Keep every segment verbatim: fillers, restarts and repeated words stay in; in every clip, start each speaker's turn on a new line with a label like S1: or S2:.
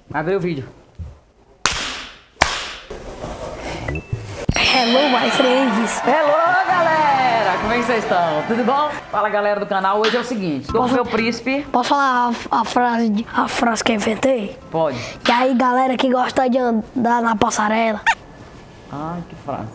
S1: Abre o vídeo.
S2: Hello, my friends.
S1: Hello, galera! Como é que vocês estão? Tudo bom? Fala, galera do canal. Hoje é o seguinte, tô com o meu príncipe.
S2: Posso falar a, a, frase, a frase que eu inventei?
S1: Pode.
S2: E aí, galera que gosta de andar na passarela.
S1: Ai, que frase.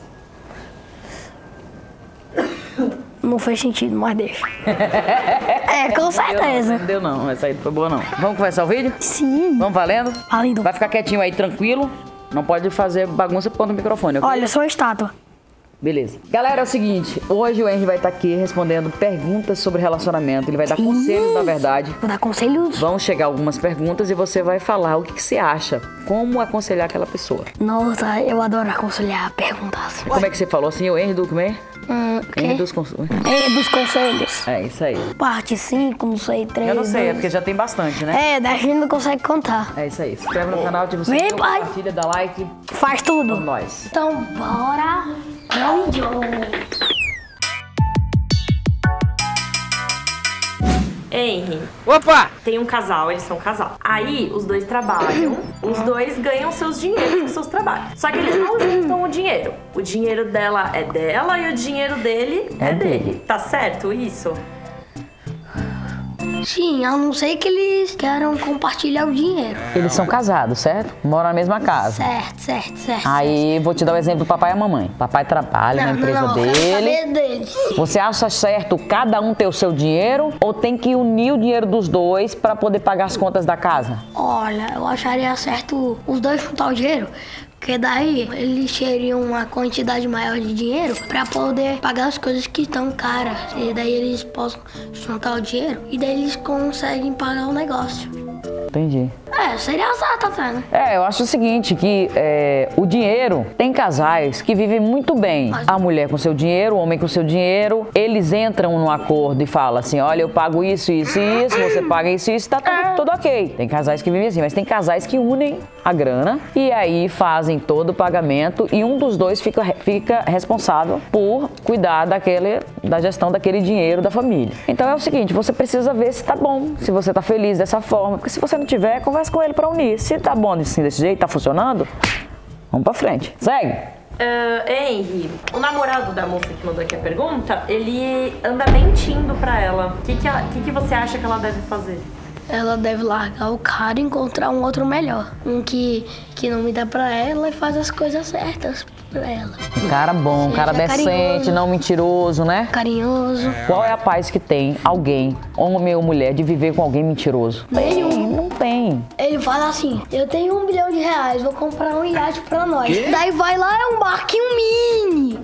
S2: Não fez sentido, mas deixa. É, com certeza.
S1: Não deu não, essa aí não foi boa não. Vamos começar o vídeo?
S2: Sim.
S1: Vamos valendo?
S2: Valendo.
S1: Vai ficar quietinho aí, tranquilo. Não pode fazer bagunça por conta do microfone, ok?
S2: Olha, eu sou uma estátua.
S1: Beleza. Galera, é o seguinte, hoje o Henry vai estar aqui respondendo perguntas sobre relacionamento. Ele vai dar
S2: Sim.
S1: conselhos, na verdade.
S2: Vou dar conselhos.
S1: Vão chegar algumas perguntas e você vai falar o que, que você acha, como aconselhar aquela pessoa.
S2: Nossa, eu adoro aconselhar perguntas.
S1: Como é que você falou assim, o Henry do quê?
S2: Hum,
S1: Henry dos conselhos.
S2: É, dos conselhos.
S1: É, isso aí.
S2: Parte cinco, não sei, três.
S1: Eu não sei, é
S2: dois.
S1: porque já tem bastante, né?
S2: É, daí a gente não consegue contar.
S1: É isso aí. Se inscreve no canal, ativa o
S2: Vem,
S1: sininho,
S2: pai.
S1: compartilha, dá like.
S2: Faz tudo.
S1: Vamos nós.
S2: Então, bora. Não, Joe.
S3: Henry,
S1: Opa!
S3: tem um casal, eles são um casal. Aí, os dois trabalham, os dois ganham seus dinheiros com seus trabalhos. Só que eles não juntam o dinheiro. O dinheiro dela é dela e o dinheiro dele é,
S1: É
S3: dele.
S1: dele.
S3: Tá certo isso?
S2: Sim, a não ser que eles queiram compartilhar o dinheiro.
S1: Eles são casados, certo? Moram na mesma casa.
S2: Certo, certo, certo.
S1: Aí, vou te dar o exemplo do papai e a mamãe. Papai trabalha na empresa
S2: não, não, eu quero
S1: dele.
S2: saber deles.
S1: Você acha certo cada um ter o seu dinheiro ou tem que unir o dinheiro dos dois para poder pagar as contas da casa?
S2: Olha, eu acharia certo os dois juntar o dinheiro. Porque daí eles teriam uma quantidade maior de dinheiro pra poder pagar as coisas que estão caras. E daí eles possam juntar o dinheiro e daí eles conseguem pagar o negócio.
S1: Entendi.
S2: É, seria certo até, né?
S1: É, eu acho o seguinte, que é, o dinheiro, tem casais que vivem muito bem. A mulher com seu dinheiro, o homem com seu dinheiro, eles entram num acordo e falam assim, olha, eu pago isso, isso e isso, você paga isso e isso, tá tudo, tudo ok. Tem casais que vivem assim, mas tem casais que unem a grana e aí fazem todo o pagamento e um dos dois fica, fica responsável por cuidar daquele, da gestão daquele dinheiro da família. Então é o seguinte, você precisa ver se tá bom, se você tá feliz dessa forma, porque se você não tiver, conversa com ele pra unir. Se tá bom assim, desse jeito, tá funcionando, vamos pra frente. Segue!
S3: Uh, Henry, o namorado da moça que mandou aqui a pergunta, ele anda mentindo pra ela. O que que, ela- que que você acha que ela deve fazer?
S2: Ela deve largar o cara e encontrar um outro melhor. Um que, que não me dá pra ela e faz as coisas certas pra ela.
S1: Um cara bom, um cara
S2: Seja
S1: decente,
S2: carinhoso.
S1: não mentiroso, né?
S2: Carinhoso.
S1: Qual é a paz que tem alguém, homem ou mulher, de viver com alguém mentiroso?
S2: Nenhum.
S1: Não tem.
S2: Ele fala assim, eu tenho um bilhão de reais, vou comprar um iate pra nós. Daí vai lá, é um barquinho mini.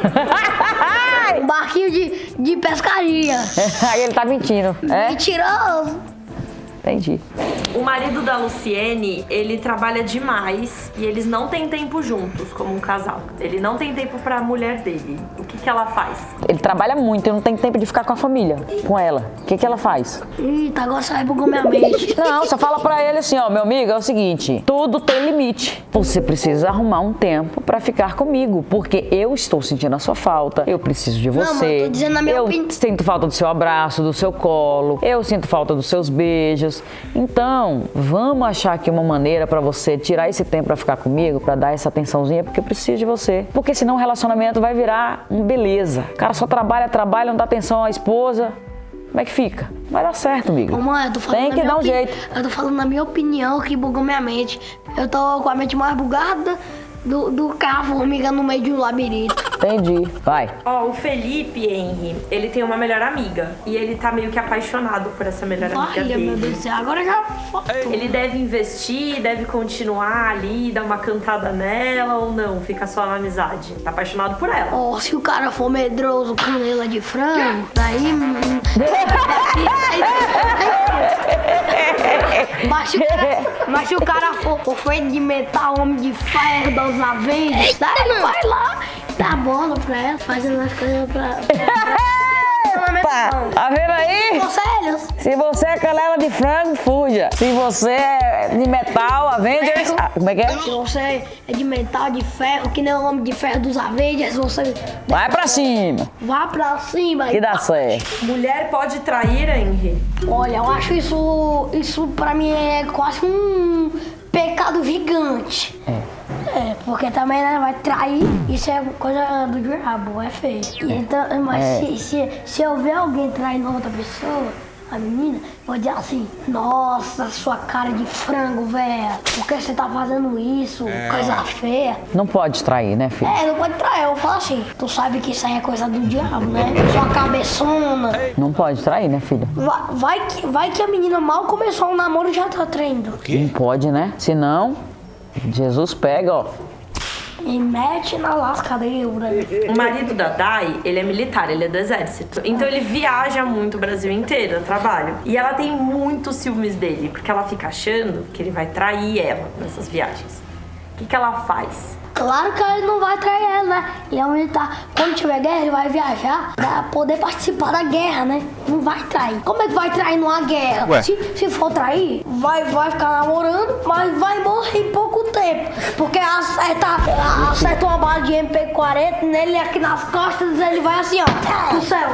S2: Um barquinho de, de pescaria.
S1: Aí ele tá mentindo, é?
S2: Mentiroso.
S1: Entendi.
S3: O marido da Luciene, ele trabalha demais e eles não têm tempo juntos, como um casal. Ele não tem tempo pra mulher dele. O que que ela faz?
S1: Ele trabalha muito, ele não tem tempo de ficar com a família, com ela. O que que ela faz?
S2: Eita, agora sai bugou minha mente.
S1: Não, só fala pra ele assim, ó, meu amigo, é o seguinte, tudo tem limite. Você precisa arrumar um tempo pra ficar comigo, porque eu estou sentindo a sua falta, eu preciso de você.
S2: Não, mas eu tô dizendo na minha
S1: eu
S2: opinião.
S1: sinto falta do seu abraço, do seu colo, eu sinto falta dos seus beijos. Então, vamos achar aqui uma maneira pra você tirar esse tempo pra ficar comigo, pra dar essa atençãozinha, porque eu preciso de você. Porque senão o relacionamento vai virar um beleza. O cara só trabalha, trabalha, não dá atenção à esposa. Como é que fica? Vai dar certo, amigo.
S2: Ô, mãe, eu tô falando
S1: Tem
S2: na
S1: que
S2: minha
S1: dar um
S2: opi-
S1: jeito.
S2: Eu tô falando na minha opinião que bugou minha mente. Eu tô com a mente mais bugada do, do que a formiga no meio de um labirinto.
S1: Entendi. Vai.
S3: Ó, o Felipe, Henry, ele tem uma melhor amiga. E ele tá meio que apaixonado por essa melhor amiga
S2: Olha, meu Deus
S3: dele.
S2: do céu, agora já faltou.
S3: Ele deve investir, deve continuar ali, dar uma cantada nela ou não? Fica só na amizade. Tá apaixonado por ela.
S2: Ó, se o cara for medroso, canela de frango, daí... hum, Mas se o cara, mas se o cara for, for feito de metal, homem de ferro, das Avengers, daí vai lá, dá bola pra ela, fazendo as coisas pra...
S1: Opa, tá vendo aí?
S2: Conselhos.
S1: Se você é canela de frango, fuja. Se você é de metal, Avengers... Ah, como é que é?
S2: Se você é de metal, de ferro, que nem o homem de ferro dos Avengers, você
S1: Vai pra cima,
S2: vá pra cima.
S1: que dá certo.
S3: Mulher pode trair, Henry?
S2: Olha, eu acho isso, isso pra mim é quase um Oxi.
S1: É.
S2: É, porque também né, vai trair, isso é coisa do diabo, é feio. Então, mas
S1: É.
S2: se, se, se eu ver alguém traindo outra pessoa, a menina, vou dizer assim, nossa, sua cara de frango, velho, por que você tá fazendo isso? Coisa feia.
S1: Não pode trair, né, filho?
S2: É, não pode trair, eu vou falar assim, tu sabe que isso aí é coisa do diabo, né? Sua cabeçona.
S1: Não pode trair, né, filho?
S2: Vai, vai, que, vai que a menina mal começou o namoro e já tá traindo.
S1: Não pode, né? Senão, Jesus pega, ó.
S2: E mete na lascada aí,
S3: O marido da Dai, ele é militar, ele é do exército. Então ele viaja muito o Brasil inteiro a trabalho. E ela tem muitos ciúmes dele, porque ela fica achando que ele vai trair ela nessas viagens. O que, que ela faz?
S2: Claro que ele não vai trair ela, né? Ele é um militar. Quando tiver guerra, ele vai viajar pra poder participar da guerra, né? Não vai trair. Como é que vai trair numa guerra? Se, se for trair, vai, vai ficar namorando, mas vai morrer em pouco tempo. Porque acerta, acerta uma bala de M P quarenta nele aqui nas costas, ele vai assim, ó, pro céu.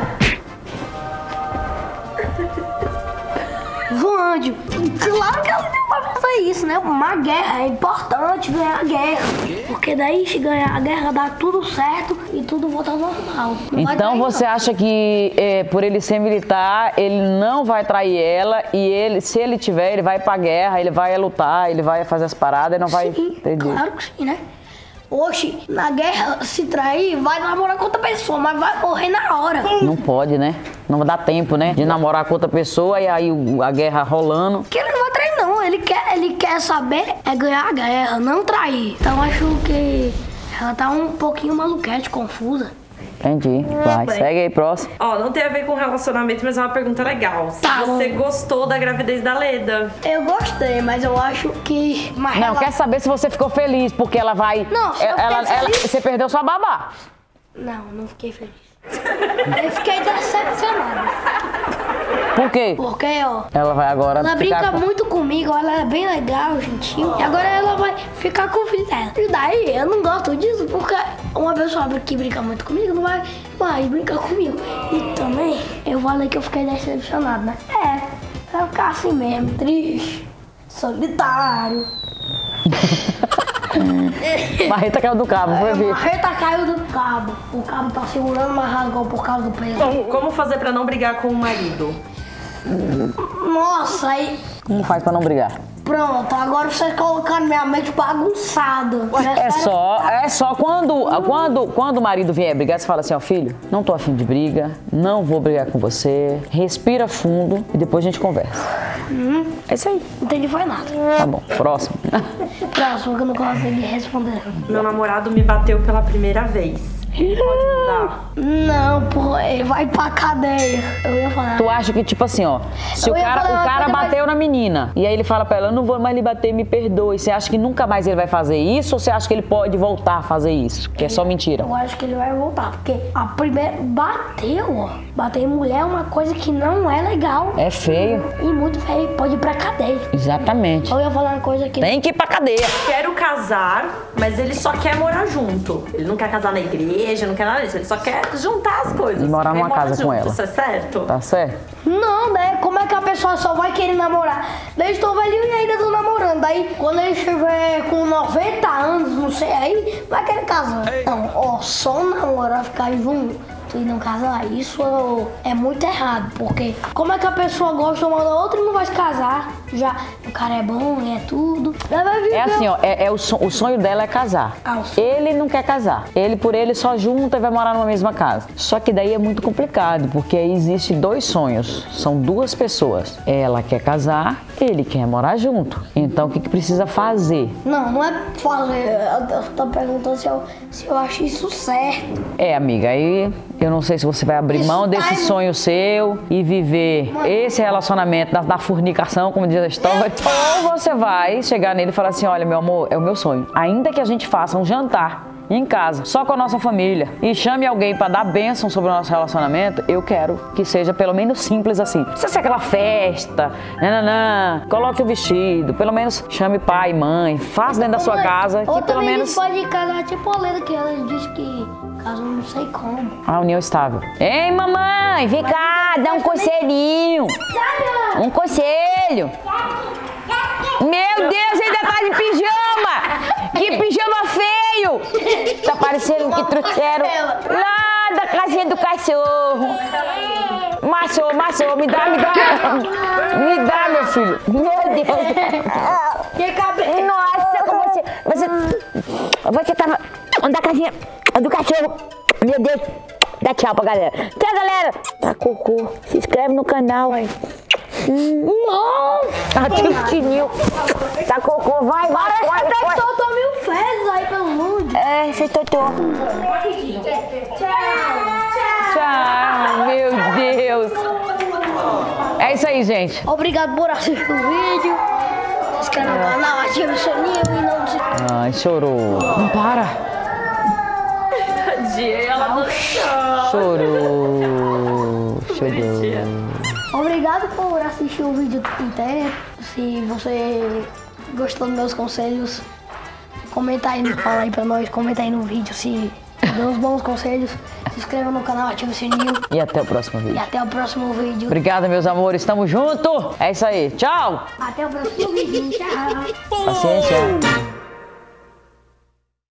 S2: Voando. Claro que ela não vai fazer isso, né? Uma guerra, é importante ganhar a guerra. Porque daí, se ganhar a guerra, dá tudo certo e tudo volta ao normal. Não vai
S1: Então
S2: trair,
S1: você
S2: não.
S1: acha que é, por ele ser militar, ele não vai trair ela e ele, se ele tiver, ele vai pra guerra, ele vai lutar, ele vai fazer as paradas e não vai...
S2: Sim,
S1: Entendi.
S2: claro que sim, né? Oxe, na guerra, se trair, vai namorar com outra pessoa, mas vai morrer na hora.
S1: Não pode, né? Não dá tempo, né? De namorar com outra pessoa e aí o- a guerra rolando.
S2: Que ele não vai trair, não. Ele quer, ele quer saber é ganhar a guerra, não trair. Então acho que ela tá um pouquinho maluquete, confusa.
S1: Entendi. Vai,
S3: bem.
S1: segue aí, próximo.
S3: Ó, não tem a ver com relacionamento, mas é uma pergunta legal. Se
S2: Tá
S3: você
S2: bom.
S3: gostou da gravidez da Leda?
S2: Eu gostei, mas eu acho que... Mas
S1: Não,
S2: ela-
S1: quer saber se você ficou feliz, porque ela vai...
S2: Não, se eu fiquei
S1: ela, ela,
S2: feliz-
S1: Você perdeu sua babá.
S2: Não, não fiquei feliz. Eu fiquei decepcionada.
S1: Por quê?
S2: Porque, ó,
S1: Ela vai agora
S2: ela
S1: ficar
S2: brinca
S1: com...
S2: muito comigo, ela é bem legal, gentil. E agora ela vai ficar com o filho dela. E daí eu não gosto disso, porque uma pessoa que brinca muito comigo não vai, vai brincar comigo. E também eu falei que eu fiquei decepcionado, né? É, vai ficar assim mesmo, triste, solitário.
S1: Marreta caiu do cabo, foi
S2: A
S1: ver.
S2: marreta caiu do cabo. O cabo tá segurando, mas rasgou por causa do peso.
S3: Como fazer pra não brigar com o marido?
S2: Nossa, aí
S1: Como faz pra não brigar?
S2: pronto, agora vocês colocaram minha mente bagunçada.
S1: É só, é só quando, quando, quando o marido vier brigar, você fala assim, ó, filho, não tô afim de briga, não vou brigar com você, respira fundo e depois a gente conversa. É isso aí.
S2: Não entendi foi nada.
S1: Tá bom, próximo.
S2: Próximo que eu não consegui responder.
S3: Meu namorado me bateu pela primeira vez. Ele pode mudar?
S2: Não, pô, ele vai pra cadeia. Eu ia falar.
S1: Tu acha que, tipo assim, ó, se
S2: Eu
S1: o
S2: ia
S1: cara,
S2: falar
S1: o
S2: uma
S1: cara
S2: coisa, mas-
S1: bateu na menina e aí ele fala pra ela, eu não vou mais lhe bater, me perdoe. Você acha que nunca mais ele vai fazer isso ou você acha que ele pode voltar a fazer isso? Que é só mentira.
S2: Eu acho que ele vai voltar, porque a primeira. Bateu, ó. Bater em mulher é uma coisa que não é legal.
S1: É feio.
S2: E muito feio, pode ir pra cadeia.
S1: Exatamente.
S2: Eu ia falar uma coisa que.
S1: Tem que ir pra cadeia.
S3: Quero casar, mas ele só quer morar junto. Ele não quer casar na igreja, não quer nada disso. Ele só quer juntar as coisas.
S1: E morar
S3: Quer
S1: numa casa com
S3: junto.
S1: ela.
S3: Isso é certo?
S1: Tá certo?
S2: Não, né? Como é que a pessoa só vai querer namorar? Daí estou velhinho e ainda tô namorando. Daí, quando ele estiver com noventa anos, não sei aí, vai querer casar. Não, ó, só namorar, ficar junto e não casar, isso é muito errado. Porque como é que a pessoa gosta uma da outra e não vai se casar? Já o cara é bom, é tudo. Ela vai viver.
S1: É assim, ó, é, é o, son- o sonho dela é casar.
S2: Ah, o sonho.
S1: Ele não quer casar. Ele por ele só junta e vai morar numa mesma casa. Só que daí é muito complicado, porque aí existe dois sonhos. São duas pessoas. Ela quer casar, ele quer morar junto. Então o que, que precisa fazer?
S2: Não, não é fazer. Eu tô perguntando se eu, se eu acho isso certo.
S1: É, amiga, aí eu não sei se você vai abrir
S2: Isso
S1: mão desse
S2: vai-
S1: sonho seu e viver esse relacionamento da, da fornicação, como diz a história. Ou você vai chegar nele e falar assim, olha, meu amor, é o meu sonho. Ainda que a gente faça um jantar em casa, só com a nossa família, e chame alguém pra dar bênção sobre o nosso relacionamento, eu quero que seja pelo menos simples assim. Não precisa ser aquela festa, nananã, coloque o vestido, pelo menos chame pai, mãe, faça dentro da sua casa,
S2: Ou
S1: que pelo
S2: também
S1: menos...
S2: eles podem casar tipo a Leda, que ela diz que casam não sei como.
S1: A união estável. Ei, mamãe, vem cá, dá um conselhinho. Um conselho. Meu Deus, ainda tá de pijama. Quero lá da casinha do cachorro. Maçou, maçou, me dá, me dá. Me dá, meu filho. Meu Deus. Nossa, como você... Você, você tava na casinha do cachorro. Meu Deus. Dá tchau pra galera. Tchau, galera. Tá cocô. Se inscreve no canal. Nossa. Ativa o sininho. Tá cocô. Vai, vai, vai.
S2: Parece que totô mil fezes aí pelo mundo.
S1: É, você totô. Tchau, meu Deus. É isso aí, gente.
S2: Obrigado por assistir o vídeo. Se inscreve no canal, ativa o sininho e não se...
S1: Ai, chorou. Não para.
S3: Tadinha, ela não chora.
S1: Chorou. Chorou.
S2: Obrigado por assistir o vídeo inteiro. Se você gostou dos meus conselhos, comenta aí, fala aí pra nós, comenta aí no vídeo se deu uns bons conselhos. Se inscreva no canal, ativa o sininho.
S1: E até o próximo vídeo.
S2: E até o próximo vídeo.
S1: Obrigada, meus amores. Tamo junto. É isso aí. Tchau.
S2: Até o próximo vídeo. Tchau.
S1: Paciência.